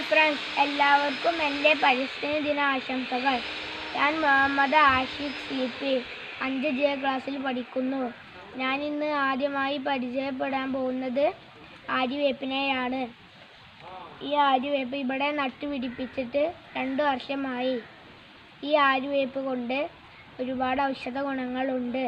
Friends, എല്ലാവർക്കും എൻ്റെ പരിസ്ഥിതി ദിന ആശംസകൾ. ഞാൻ മുഹമ്മദ് ആഷിഖ് CP 5J ക്ലാസ്സിൽ പഠിക്കുന്നു. ഞാൻ ഇന്ന് ആദ്യമായി പരിചയപ്പെടാൻ പോകുന്നത് ആര്യവേപ്പിനെയാണ്. ഈ ആര്യവേപ്പ് ഇവിടെ നട്ടുപിടിപ്പിച്ചിട്ട് 2 വർഷമായി. ഈ ആര്യവേപ്പ് കൊണ്ട് ഒരുപാട് ഔഷധ ഗുണങ്ങളുണ്ട്.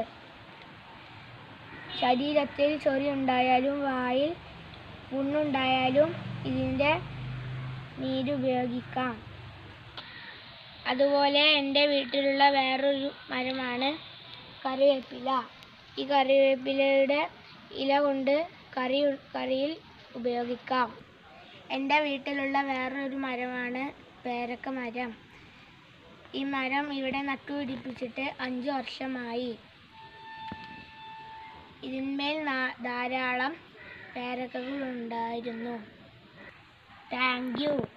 ശരീരത്തിൽ ചൊറി ഉണ്ടായാലും വായിൽ പുണ്ണുണ്ടായാലും ഇതിൻ്റെ നീര് ഉപയോഗിക്കാം. അതുപോലെ എൻ്റെ വീട്ടിലുള്ള വേറൊരു മരമാണ് കറിവേപ്പില. ഈ കറിവേപ്പിലയുടെ ഇല കൊണ്ട് കറിയിൽ ഉപയോഗിക്കാം. എൻ്റെ വീട്ടിലുള്ള വേറൊരു മരമാണ് പേരക്ക മരം. ഈ മരം ഇവിടെ നട്ടുപിടിപ്പിച്ചിട്ട് 5 വർഷമായി. ഇതിന്മേൽ ധാരാളം പേരക്കകൾ ഉണ്ടായിരുന്നു. Thank U.